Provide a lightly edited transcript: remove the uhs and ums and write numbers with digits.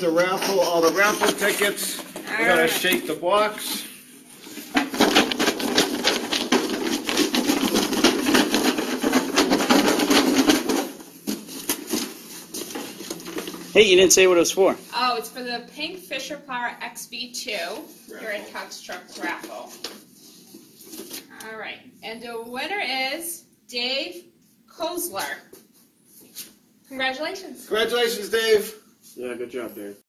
The raffle, all the raffle tickets. We're gonna shake the box. Hey, you didn't say what it was for. Oh, it's for the pink Fisher XV2 here at Tucks Trucks raffle. All right, and the winner is Dave Kozler. Congratulations. Congratulations, Dave. Yeah, good job, Dave.